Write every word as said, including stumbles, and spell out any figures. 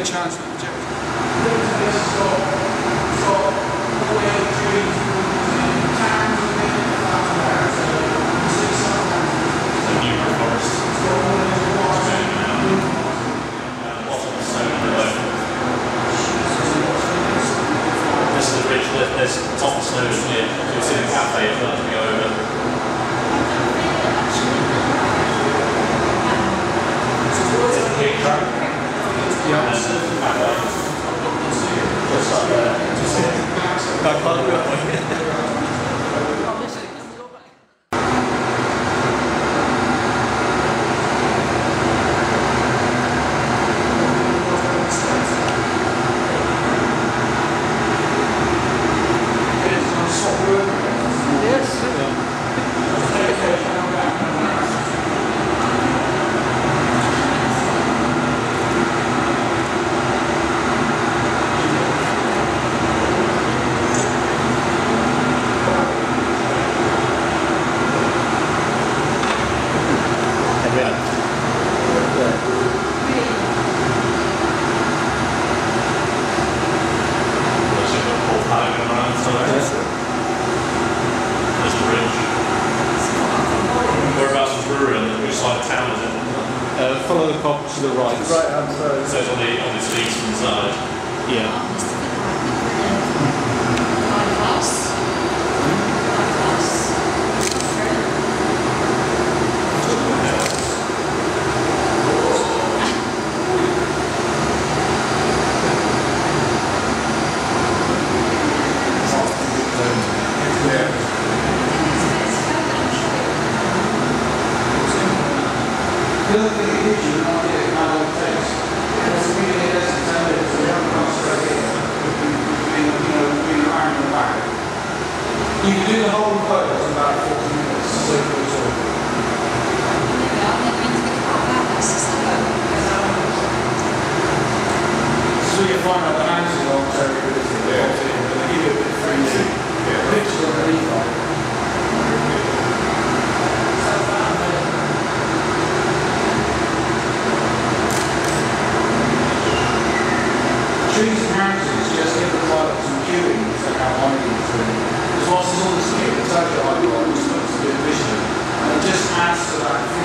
chance with the project. This is the ridge lift, there's top of snow here, you'll see the cafe if you want to go over. It's a big track. Yeah. Just up there, just here. Back on the way. Uh, follow the pub to the right. Right hand side. So it's on the on the eastern side. Yeah. The other thing it gives you an idea of how long it takes. It's really less than ten minutes, so you haven't got straight in, you know, being around and back. You can do the whole photos in about forty minutes, so you can talk. So you find out the houses aren't very good, is it? Yeah. They give you a bit of free yeah. pictures underneath on it. Trees and houses just give the products and queuing to how high it is. Because whilst there's all this queue, the total height is supposed to be visually, and it just adds to that